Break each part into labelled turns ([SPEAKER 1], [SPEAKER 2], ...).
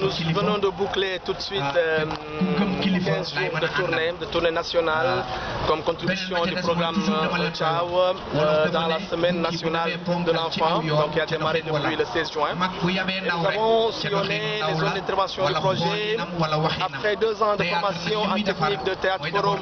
[SPEAKER 1] nous venons de boucler tout de suite 15 jours de tournée nationale comme contribution du programme Ciao dans la semaine nationale de l'enfant, qui a démarré depuis le 16 juin. Et nous avons sillonné les zones d'intervention du projet. Après 2 ans de formation en technique de théâtre forum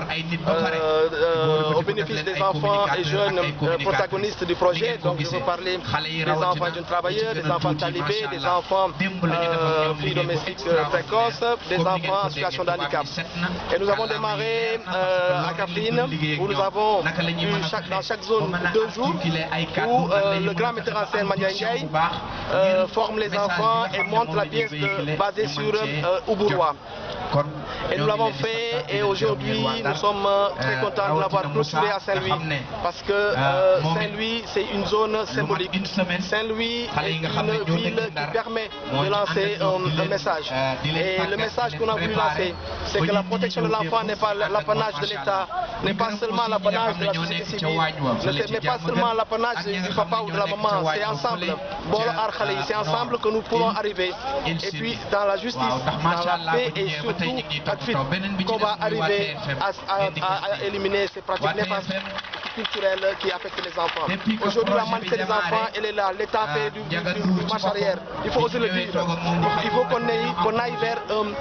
[SPEAKER 1] au bénéfice des enfants et jeunes protagonistes du projet. Donc je veux parler des enfants jeunes travailleurs, des enfants talibés, des enfants filles domestiques précoces, des enfants en situation de handicap. Et nous avons démarré à Kaffrine, où nous avons eu dans chaque zone 2 jours, où le grand metteur en scène Mandiaye Ndiaye forme les enfants et montre la pièce basée sur Ubouroua. Et nous l'avons fait, et aujourd'hui nous sommes très contents de l'avoir clôturé à Saint-Louis, parce que Saint-Louis c'est une zone symbolique. Saint-Louis est une ville qui permet de lancer un message. Et le message qu'on a voulu lancer, c'est que la protection de l'enfant n'est pas l'apanage de l'État, n'est pas seulement l'apanage de la société civile, n'est pas seulement l'apanage du papa ou de la maman, c'est ensemble. C'est ensemble que nous pourrons arriver. Et puis dans la justice, dans la paix et surtout qu'on va arriver à éliminer ces pratiques néfastes culturelles qui affectent les enfants. Aujourd'hui, la manifestation des enfants, elle est là. L'État fait du marche arrière. Il faut oser le dire. Il faut qu'on aille vers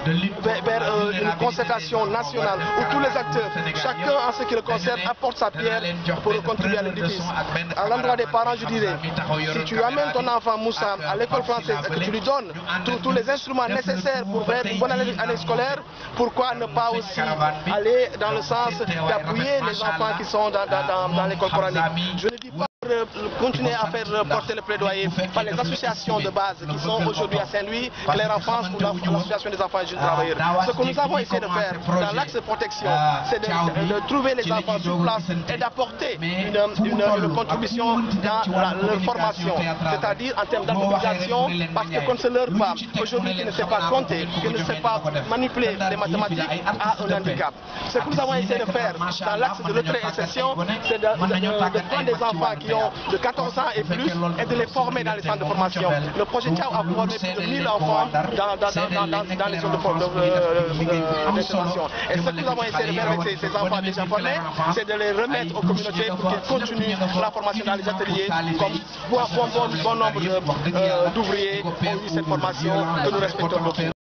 [SPEAKER 1] une concertation nationale où tous les acteurs, chacun en ce qui le concerne, apporte sa pierre pour contribuer à l'édifice. À l'endroit des parents, je dirais, si tu amènes ton enfant Moussa à l'école française et que tu lui donnes tous les instruments nécessaires pour faire une bonne année scolaire, pourquoi ne pas aussi aller dans le sens d'appuyer les enfants qui sont dans l'école coranique? Je ne dis pas continuer à faire porter le plaidoyer par les associations de base qui sont aujourd'hui à Saint-Louis, Claire Enfance ou l'association des enfants et jeunes travailleurs. Ce que nous avons essayé de faire dans l'axe de protection, c'est de trouver les enfants sur place et d'apporter une contribution dans leur formation, c'est-à-dire en termes d'alphabétisation, parce que qu'on ne se leurre pas, aujourd'hui qui ne sait pas compter, qui ne sait pas manipuler les mathématiques, a un handicap. Ce que nous avons essayé de faire dans l'axe de l'auto-insertion, c'est de prendre des enfants qui ont de 14 ans et plus et de les former dans les centres de formation. Le projet Ciao a formé plus de 1000 enfants dans les zones d'intervention. Et ce que nous avons essayé de faire avec ces enfants déjà formés, c'est de les remettre aux communautés pour qu'ils continuent la formation dans les ateliers, comme bon nombre d'ouvriers ont eu cette formation que nous respectons beaucoup.